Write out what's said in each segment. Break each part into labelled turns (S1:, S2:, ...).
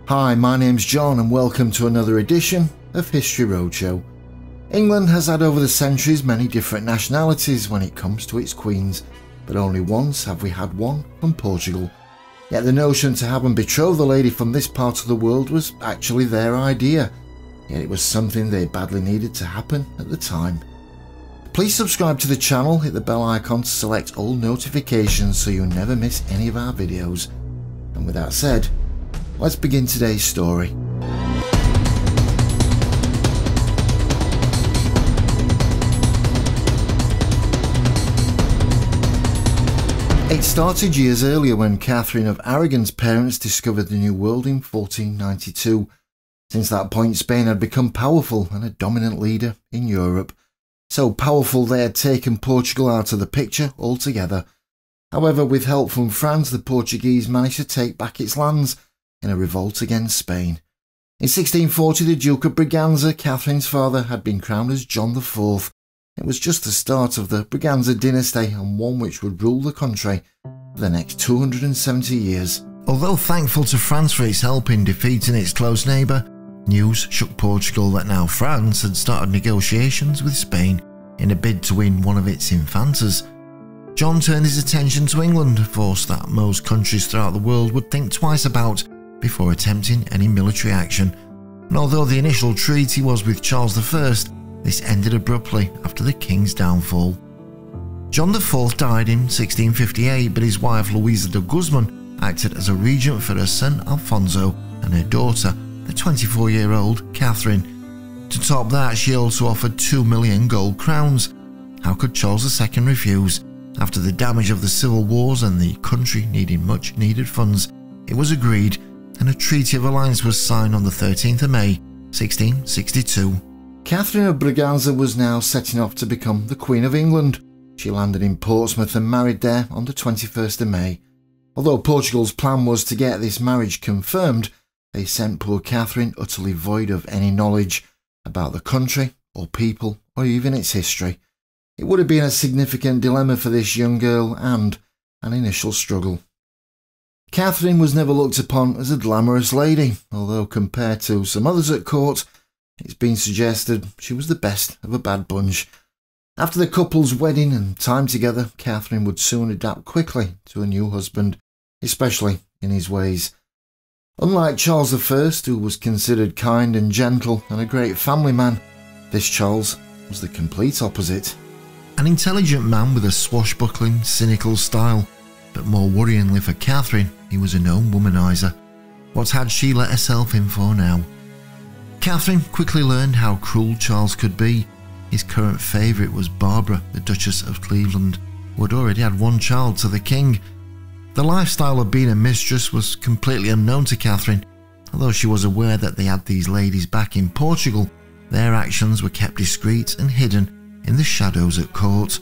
S1: Hi, my name's John and welcome to another edition of History Roadshow. England has had over the centuries many different nationalities when it comes to its queens, but only once have we had one from Portugal. Yet the notion to have and betroth a lady from this part of the world was actually their idea, yet it was something they badly needed to happen at the time. Please subscribe to the channel, hit the bell icon to select all notifications so you'll never miss any of our videos. And with that said, let's begin today's story. It started years earlier when Catherine of Aragon's parents discovered the New World in 1492. Since that point, Spain had become powerful and a dominant leader in Europe. So powerful they had taken Portugal out of the picture altogether. However, with help from France, the Portuguese managed to take back its lands in a revolt against Spain. In 1640, the Duke of Braganza, Catherine's father, had been crowned as John IV. It was just the start of the Braganza dynasty and one which would rule the country for the next 270 years. Although thankful to France for its help in defeating its close neighbour, news shook Portugal that now France had started negotiations with Spain in a bid to win one of its infantas. John turned his attention to England, a force that most countries throughout the world would think twice about before attempting any military action. And although the initial treaty was with Charles I, this ended abruptly after the king's downfall. John IV died in 1658, but his wife Luisa de Guzman acted as a regent for her son Alfonso and her daughter, the 24-year-old Catherine. To top that, she also offered 2 million gold crowns. How could Charles II refuse? After the damage of the civil wars and the country needing much needed funds, it was agreed and a treaty of alliance was signed on the 13th of May, 1662. Catherine of Braganza was now setting off to become the Queen of England. She landed in Portsmouth and married there on the 21st of May. Although Portugal's plan was to get this marriage confirmed, they sent poor Catherine utterly void of any knowledge about the country or people or even its history. It would have been a significant dilemma for this young girl and an initial struggle. Catherine was never looked upon as a glamorous lady, although compared to some others at court, it's been suggested she was the best of a bad bunch. After the couple's wedding and time together, Catherine would soon adapt quickly to a new husband, especially in his ways. Unlike Charles I, who was considered kind and gentle and a great family man, this Charles was the complete opposite. An intelligent man with a swashbuckling, cynical style, but more worryingly for Catherine, he was a known womaniser. What had she let herself in for now? Catherine quickly learned how cruel Charles could be. His current favourite was Barbara, the Duchess of Cleveland, who had already had one child to the king. The lifestyle of being a mistress was completely unknown to Catherine. Although she was aware that they had these ladies back in Portugal, their actions were kept discreet and hidden in the shadows at court.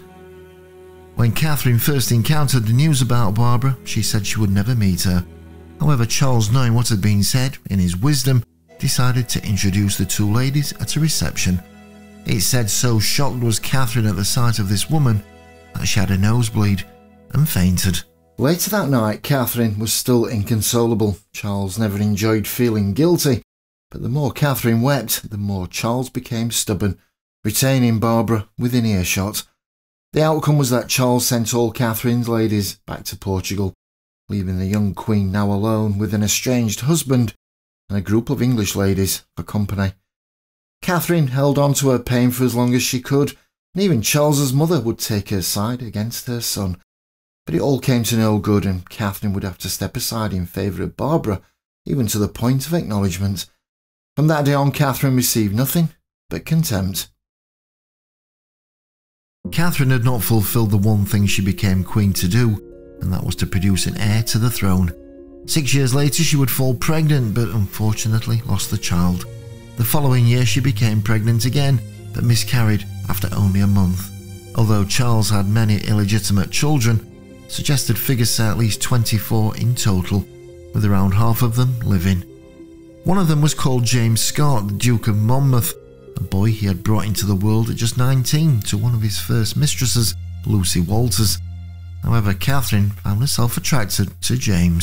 S1: When Catherine first encountered the news about Barbara, she said she would never meet her. However, Charles, knowing what had been said, in his wisdom, decided to introduce the two ladies at a reception. It said so shocked was Catherine at the sight of this woman that she had a nosebleed and fainted. Later that night, Catherine was still inconsolable. Charles never enjoyed feeling guilty, but the more Catherine wept, the more Charles became stubborn, retaining Barbara within earshot. The outcome was that Charles sent all Catherine's ladies back to Portugal, leaving the young queen now alone with an estranged husband and a group of English ladies for company. Catherine held on to her pain for as long as she could, and even Charles's mother would take her side against her son. But it all came to no good, and Catherine would have to step aside in favour of Barbara, even to the point of acknowledgement. From that day on, Catherine received nothing but contempt. Catherine had not fulfilled the one thing she became queen to do, and that was to produce an heir to the throne. 6 years later, she would fall pregnant, but unfortunately lost the child. The following year, she became pregnant again, but miscarried after only a month. Although Charles had many illegitimate children, suggested figures say at least 24 in total, with around half of them living. One of them was called James Scott, the Duke of Monmouth, a boy he had brought into the world at just 19 to one of his first mistresses, Lucy Walters. However, Catherine found herself attracted to James.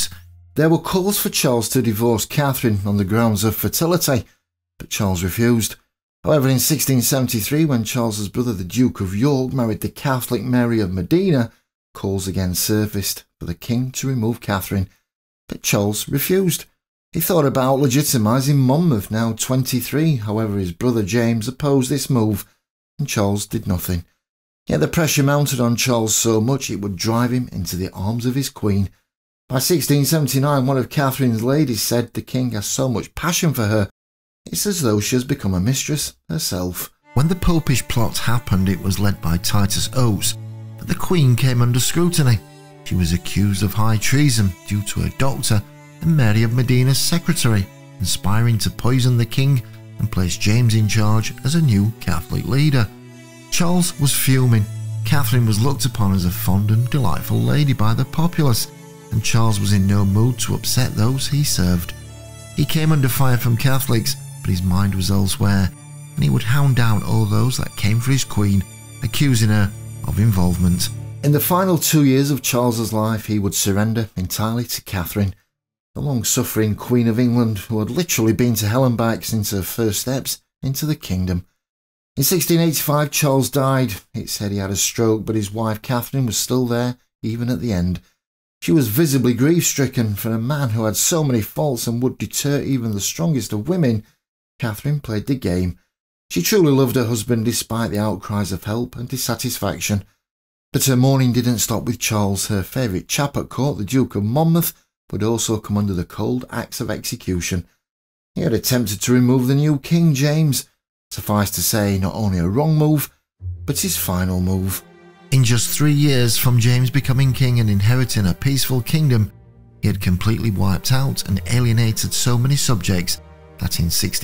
S1: There were calls for Charles to divorce Catherine on the grounds of fertility, but Charles refused. However, in 1673, when Charles's brother the Duke of York married the Catholic Mary of Modena, calls again surfaced for the king to remove Catherine, but Charles refused. He thought about legitimising Monmouth, now 23, however his brother James opposed this move, and Charles did nothing. Yet the pressure mounted on Charles so much it would drive him into the arms of his queen. By 1679, one of Catherine's ladies said the king has so much passion for her, it's as though she has become a mistress herself. When the popish plot happened, it was led by Titus Oates, but the queen came under scrutiny. She was accused of high treason due to a doctor and Mary of Modena's secretary, conspiring to poison the king and place James in charge as a new Catholic leader. Charles was fuming. Catherine was looked upon as a fond and delightful lady by the populace, and Charles was in no mood to upset those he served. He came under fire from Catholics, but his mind was elsewhere, and he would hound down all those that came for his queen, accusing her of involvement. In the final 2 years of Charles's life, he would surrender entirely to Catherine, the long-suffering Queen of England who had literally been to hell and back since her first steps into the kingdom. In 1685, Charles died. It said he had a stroke, but his wife Catherine was still there, even at the end. She was visibly grief-stricken. For a man who had so many faults and would deter even the strongest of women, Catherine played the game. She truly loved her husband despite the outcries of help and dissatisfaction. But her mourning didn't stop with Charles. Her favourite chap at court, the Duke of Monmouth, would also come under the cold axe of execution. He had attempted to remove the new King James. Suffice to say, not only a wrong move, but his final move. In just 3 years from James becoming king and inheriting a peaceful kingdom, he had completely wiped out and alienated so many subjects that in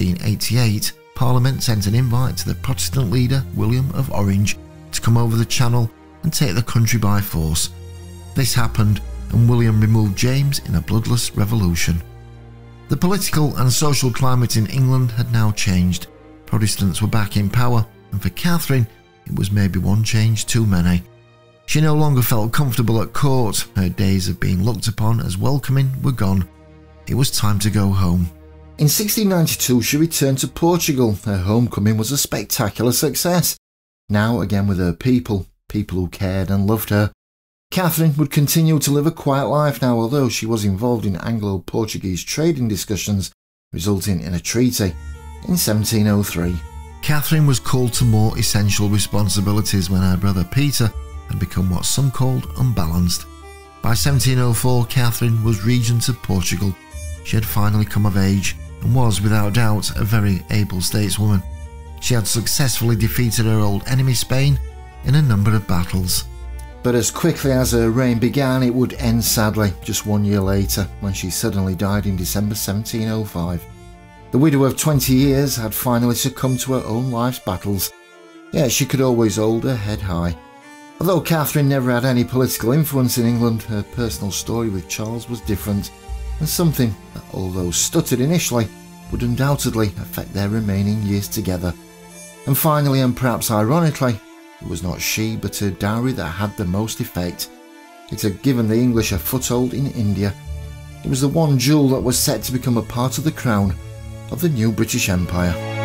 S1: 1688 Parliament sent an invite to the Protestant leader William of Orange to come over the Channel and take the country by force. This happened, and William removed James in a bloodless revolution. The political and social climate in England had now changed. Protestants were back in power, and for Catherine, it was maybe one change too many. She no longer felt comfortable at court. Her days of being looked upon as welcoming were gone. It was time to go home. In 1692, she returned to Portugal. Her homecoming was a spectacular success. Now again with her people who cared and loved her. Catherine would continue to live a quiet life now, although she was involved in Anglo-Portuguese trading discussions, resulting in a treaty in 1703. Catherine was called to more essential responsibilities when her brother Peter had become what some called unbalanced. By 1704, Catherine was regent of Portugal. She had finally come of age and was, without doubt, a very able stateswoman. She had successfully defeated her old enemy Spain in a number of battles. But as quickly as her reign began, it would end sadly just 1 year later, when she suddenly died in December 1705. The widow of 20 years had finally succumbed to her own life's battles, yet she could always hold her head high. Although Catherine never had any political influence in England, her personal story with Charles was different, and something that, although stuttered initially, would undoubtedly affect their remaining years together. And finally, and perhaps ironically, it was not she but her dowry that had the most effect. It had given the English a foothold in India. It was the one jewel that was set to become a part of the crown of the new British Empire.